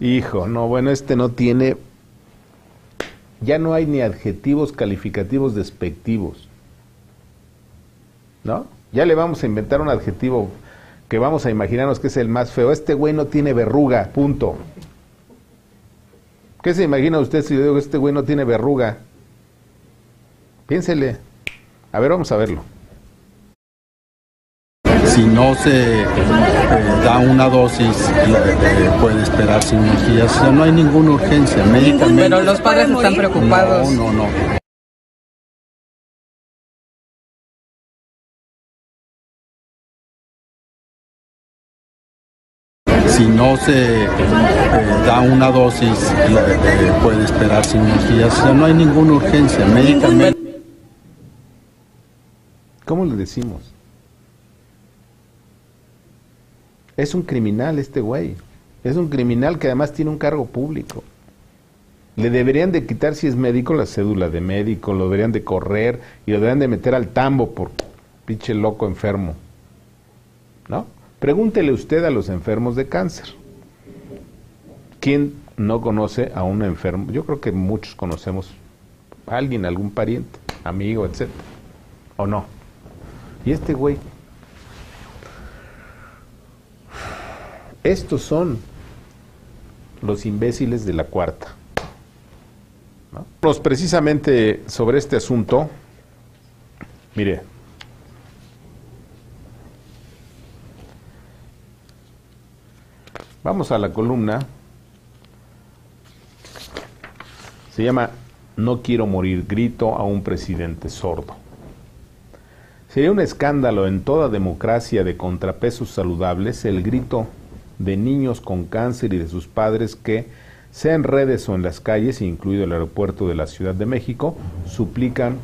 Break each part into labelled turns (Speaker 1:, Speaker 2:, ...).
Speaker 1: Hijo, no, bueno, este no tiene, ya no hay ni adjetivos calificativos despectivos, ¿no? Ya le vamos a inventar un adjetivo que vamos a imaginarnos que es el más feo. Este güey no tiene verruga, punto. ¿Qué se imagina usted si le digo que este güey no tiene verruga? Piénsele. A ver, vamos a verlo.
Speaker 2: Si no se da una dosis, puede esperarse unos días. O sea, no hay ninguna urgencia. Médicamente.
Speaker 3: Pero los padres están preocupados.
Speaker 2: No. Si no se da una dosis, puede esperarse unos días. O sea, no hay ninguna urgencia. Médicamente.
Speaker 1: ¿Cómo le decimos? Es un criminal este güey. Es un criminal que además tiene un cargo público. Le deberían de quitar, si es médico, la cédula de médico, lo deberían de correr y lo deberían de meter al tambo por pinche loco enfermo, ¿no? Pregúntele usted a los enfermos de cáncer. ¿Quién no conoce a un enfermo? Yo creo que muchos conocemos a alguien, algún pariente, amigo, etc. ¿O no? Y este güey. Estos son los imbéciles de la cuarta, ¿no? Pues precisamente sobre este asunto, mire, vamos a la columna, se llama "No quiero morir, grito a un presidente sordo". Sería un escándalo en toda democracia de contrapesos saludables el grito de niños con cáncer y de sus padres que, sea en redes o en las calles, incluido el aeropuerto de la Ciudad de México, suplican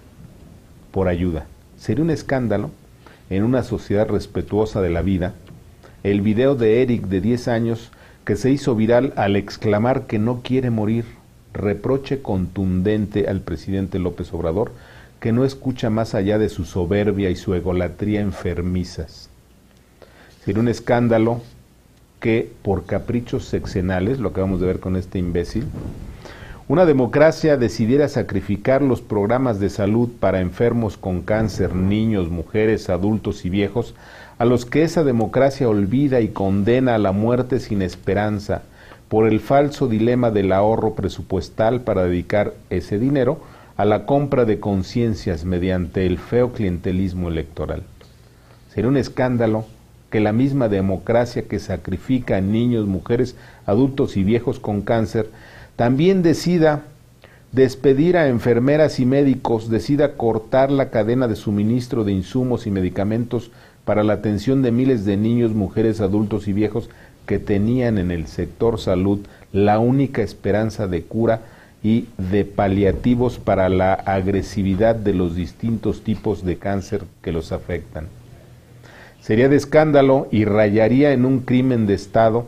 Speaker 1: por ayuda. Sería un escándalo en una sociedad respetuosa de la vida el video de Eric, de 10 años, que se hizo viral al exclamar que no quiere morir, reproche contundente al presidente López Obrador, que no escucha más allá de su soberbia y su egolatría enfermizas. Sería un escándalo que, por caprichos sexenales, lo acabamos de ver con este imbécil, una democracia decidiera sacrificar los programas de salud para enfermos con cáncer, niños, mujeres, adultos y viejos, a los que esa democracia olvida y condena a la muerte sin esperanza por el falso dilema del ahorro presupuestal para dedicar ese dinero a la compra de conciencias mediante el feo clientelismo electoral. Sería un escándalo que la misma democracia que sacrifica a niños, mujeres, adultos y viejos con cáncer también decida despedir a enfermeras y médicos, decida cortar la cadena de suministro de insumos y medicamentos para la atención de miles de niños, mujeres, adultos y viejos que tenían en el sector salud la única esperanza de cura y de paliativos para la agresividad de los distintos tipos de cáncer que los afectan. Sería de escándalo y rayaría en un crimen de Estado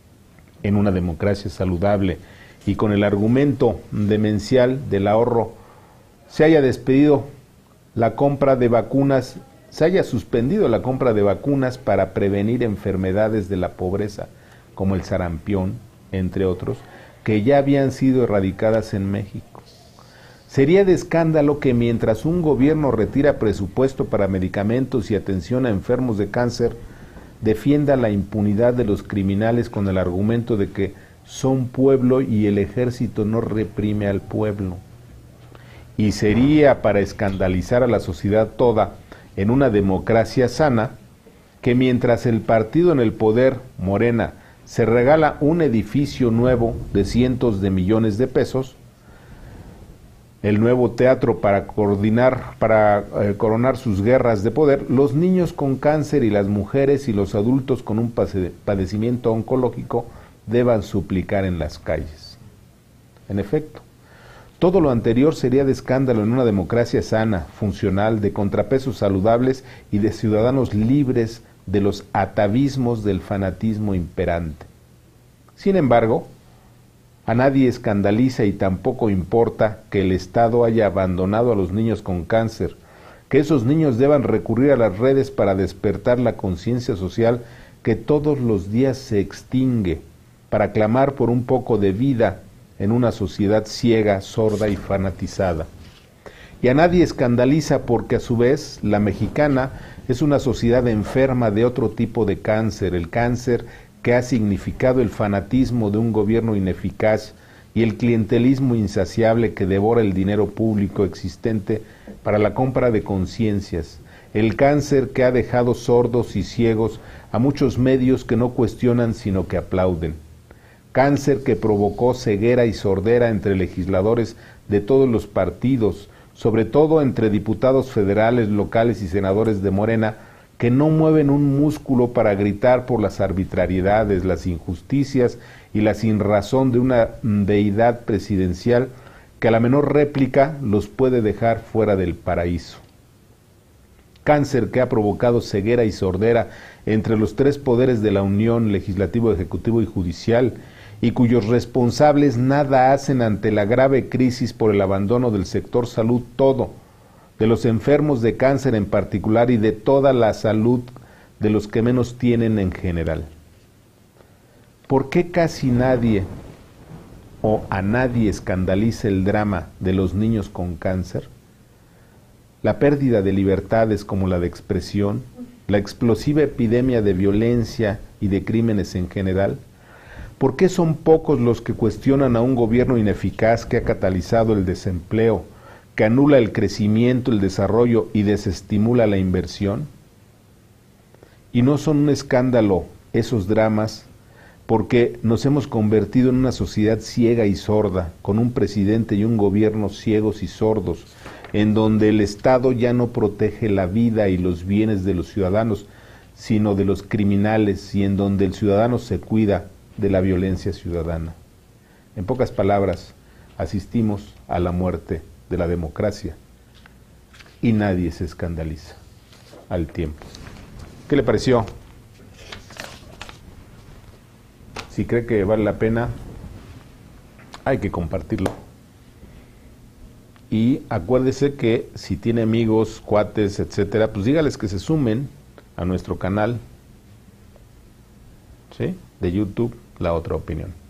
Speaker 1: en una democracia saludable, y con el argumento demencial del ahorro se haya despedido la compra de vacunas, se haya suspendido la compra de vacunas para prevenir enfermedades de la pobreza, como el sarampión, entre otros, que ya habían sido erradicadas en México. Sería de escándalo que mientras un gobierno retira presupuesto para medicamentos y atención a enfermos de cáncer, defienda la impunidad de los criminales con el argumento de que son pueblo y el ejército no reprime al pueblo. Y sería para escandalizar a la sociedad toda en una democracia sana que mientras el partido en el poder, Morena, se regala un edificio nuevo de cientos de millones de pesos, el nuevo teatro para coronar sus guerras de poder, los niños con cáncer y las mujeres y los adultos con un padecimiento oncológico deban suplicar en las calles. En efecto, todo lo anterior sería de escándalo en una democracia sana, funcional, de contrapesos saludables y de ciudadanos libres de los atavismos del fanatismo imperante. Sin embargo, a nadie escandaliza y tampoco importa que el Estado haya abandonado a los niños con cáncer, que esos niños deban recurrir a las redes para despertar la conciencia social que todos los días se extingue, para clamar por un poco de vida en una sociedad ciega, sorda y fanatizada. Y a nadie escandaliza porque a su vez la mexicana es una sociedad enferma de otro tipo de cáncer, el cáncer que ha significado el fanatismo de un gobierno ineficaz y el clientelismo insaciable que devora el dinero público existente para la compra de conciencias, el cáncer que ha dejado sordos y ciegos a muchos medios que no cuestionan sino que aplauden, cáncer que provocó ceguera y sordera entre legisladores de todos los partidos, sobre todo entre diputados federales, locales y senadores de Morena, que no mueven un músculo para gritar por las arbitrariedades, las injusticias y la sinrazón de una deidad presidencial que a la menor réplica los puede dejar fuera del paraíso. Cáncer que ha provocado ceguera y sordera entre los tres poderes de la Unión, legislativo, ejecutivo y judicial, y cuyos responsables nada hacen ante la grave crisis por el abandono del sector salud todo, de los enfermos de cáncer en particular y de toda la salud de los que menos tienen en general. ¿Por qué casi nadie o a nadie escandaliza el drama de los niños con cáncer? La pérdida de libertades como la de expresión, la explosiva epidemia de violencia y de crímenes en general. ¿Por qué son pocos los que cuestionan a un gobierno ineficaz que ha catalizado el desempleo, que anula el crecimiento, el desarrollo y desestimula la inversión? Y no son un escándalo esos dramas porque nos hemos convertido en una sociedad ciega y sorda, con un presidente y un gobierno ciegos y sordos, en donde el Estado ya no protege la vida y los bienes de los ciudadanos, sino de los criminales, y en donde el ciudadano se cuida de la violencia ciudadana. En pocas palabras, asistimos a la muerte de la democracia y nadie se escandaliza al tiempo. ¿Qué le pareció? Si cree que vale la pena, hay que compartirlo. Y acuérdese que si tiene amigos, cuates, etcétera, pues dígales que se sumen a nuestro canal, ¿sí?, de YouTube, La Otra Opinión.